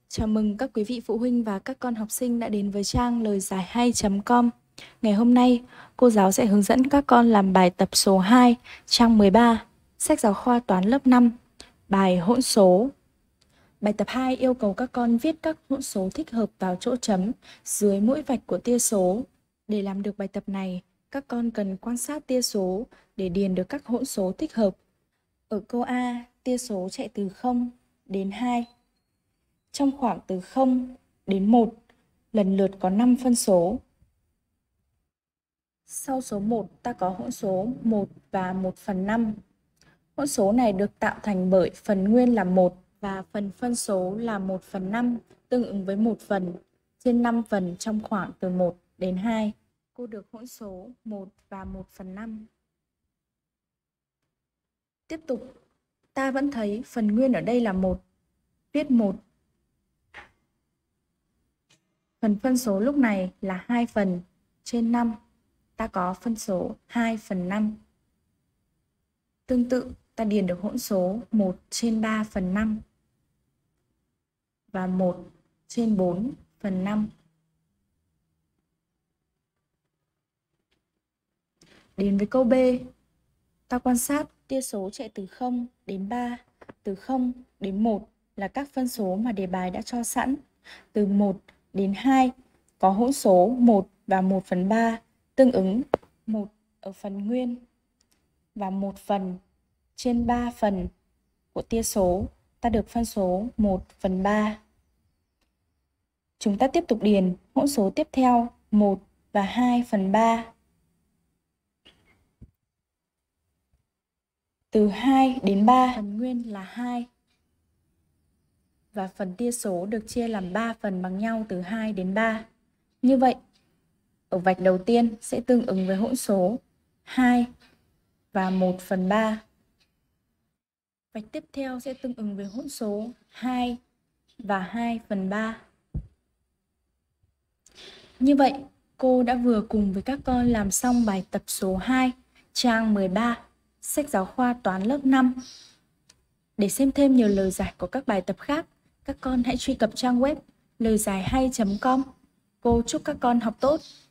Chào mừng các quý vị phụ huynh và các con học sinh đã đến với trang lời giải hay.com. Ngày hôm nay, cô giáo sẽ hướng dẫn các con làm bài tập số 2, trang 13, sách giáo khoa toán lớp 5, bài hỗn số. Bài tập 2 yêu cầu các con viết các hỗn số thích hợp vào chỗ chấm dưới mỗi vạch của tia số. Để làm được bài tập này, các con cần quan sát tia số để điền được các hỗn số thích hợp. Ở câu A, tia số chạy từ 0 đến 2. Trong khoảng từ 0 đến 1, lần lượt có 5 phân số. Sau số 1, ta có hỗn số 1 và 1/5. Hỗn số này được tạo thành bởi phần nguyên là 1 và phần phân số là 1/5, tương ứng với 1 phần trên 5 phần trong khoảng từ 1 đến 2. Cô được hỗn số 1 và 1/5. Tiếp tục, ta vẫn thấy phần nguyên ở đây là 1. Viết 1. Phần phân số lúc này là 2 phần trên 5. Ta có phân số 2/5. Tương tự, ta điền được hỗn số 1/3/5 và 1/4/5. Đến với câu B, ta quan sát tia số chạy từ 0 đến 3, từ 0 đến 1 là các phân số mà đề bài đã cho sẵn. Từ 1 đến 2 có hỗn số 1 và 1/3, tương ứng 1 ở phần nguyên và 1 phần trên 3 phần của tia số, ta được phân số 1/3. Chúng ta tiếp tục điền hỗn số tiếp theo 1 và 2/3. Từ 2 đến 3, phần nguyên là 2 và phần tia số được chia làm 3 phần bằng nhau từ 2 đến 3. Như vậy, ở vạch đầu tiên sẽ tương ứng với hỗn số 2 và 1/3. Vạch tiếp theo sẽ tương ứng với hỗn số 2 và 2/3. Như vậy, cô đã vừa cùng với các con làm xong bài tập số 2, trang 13, sách giáo khoa toán lớp 5. Để xem thêm nhiều lời giải của các bài tập khác, các con hãy truy cập trang web lời giải hay.com. Cô chúc các con học tốt.